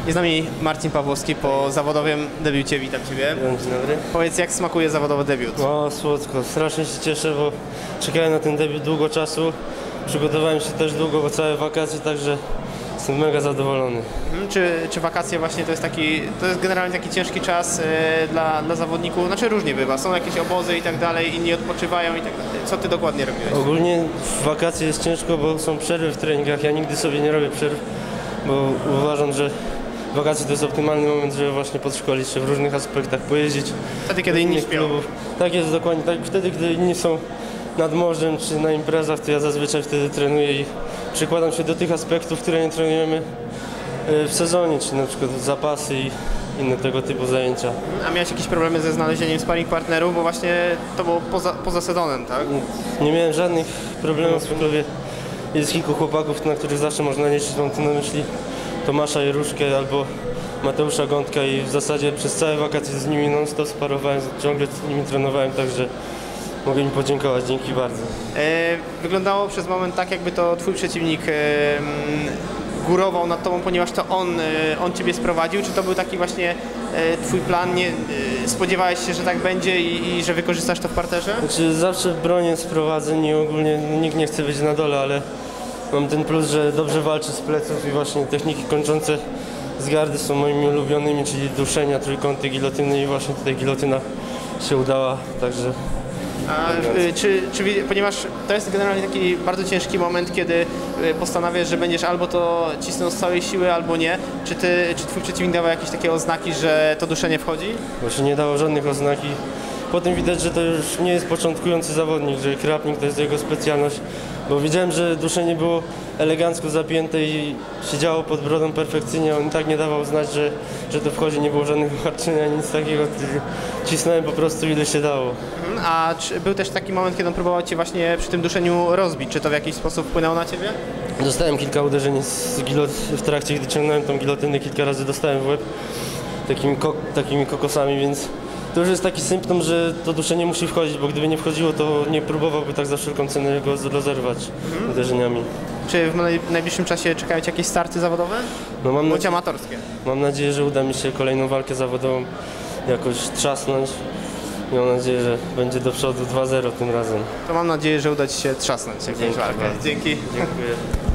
Jest z nami Marcin Pawłowski po zawodowym debiucie. Witam Ciebie. Dzień dobry. Powiedz, jak smakuje zawodowy debiut? No słodko, strasznie się cieszę, bo czekałem na ten debiut długo czasu. Przygotowałem się też długo, bo całe wakacje, także jestem mega zadowolony. Czy wakacje właśnie to jest generalnie taki ciężki czas dla zawodników? Znaczy różnie bywa, są jakieś obozy i tak dalej, inni odpoczywają i tak dalej. Co Ty dokładnie robiłeś? Ogólnie w wakacje jest ciężko, bo są przerwy w treningach. Ja nigdy sobie nie robię przerw, bo uważam, że wakacje to jest optymalny moment, żeby właśnie podszkolić się w różnych aspektach, pojeździć. Wtedy, kiedy inni śpią. Klubów. Tak jest, dokładnie tak. Wtedy, gdy inni są nad morzem czy na imprezach, to ja zazwyczaj wtedy trenuję i przykładam się do tych aspektów, które nie trenujemy w sezonie, czyli na przykład zapasy i inne tego typu zajęcia. A miałeś jakieś problemy ze znalezieniem sparring partnerów, bo właśnie to było poza sezonem, tak? Nie miałem żadnych problemów w klubie. Jest kilku chłopaków, na których zawsze można liczyć. Mam tu na myśli Tomasza Jeruszkę albo Mateusza Gądka i w zasadzie przez całe wakacje z nimi non-stop sparowałem, ciągle z nimi trenowałem, także mogę im podziękować. Dzięki bardzo. Wyglądało przez moment tak, jakby to Twój przeciwnik górował nad Tobą, ponieważ to on Ciebie sprowadził. Czy to był taki właśnie Twój plan? Spodziewałeś się, że tak będzie i że wykorzystasz to w parterze? Znaczy, zawsze bronię sprowadzeń i ogólnie nikt nie chce być na dole, ale mam ten plus, że dobrze walczę z pleców i właśnie techniki kończące z gardy są moimi ulubionymi, czyli duszenia, trójkąty, gilotyny i właśnie tutaj gilotyna się udała, także... Ponieważ to jest generalnie taki bardzo ciężki moment, kiedy postanawiasz, że będziesz albo to cisnął z całej siły, albo nie. Czy Twój przeciwnik dawał jakieś takie oznaki, że to duszenie wchodzi? Właśnie nie dało żadnych oznaki. Potem widać, że to już nie jest początkujący zawodnik, że grappling to jest jego specjalność, bo widziałem, że duszenie było elegancko zapięte i siedziało pod brodą perfekcyjnie. On tak nie dawał znać, że to wchodzi, nie było żadnych uharczenia, nic takiego. Cisnąłem po prostu ile się dało. A czy był też taki moment, kiedy on próbował Cię właśnie przy tym duszeniu rozbić? Czy to w jakiś sposób wpłynęło na Ciebie? Dostałem kilka uderzeń w trakcie, gdy ciągnąłem tą gilotynę, kilka razy dostałem w łeb takimi kokosami, więc to już jest taki symptom, że to duszenie musi wchodzić, bo gdyby nie wchodziło, to nie próbowałby tak za wszelką cenę go rozerwać uderzeniami. Czy w najbliższym czasie czekają Cię jakieś starty zawodowe? No bądź amatorskie? Mam nadzieję, że uda mi się kolejną walkę zawodową jakoś trzasnąć. I mam nadzieję, że będzie do przodu 2-0 tym razem. To mam nadzieję, że uda Ci się trzasnąć jakąś walkę. Dzięki. Dziękuję.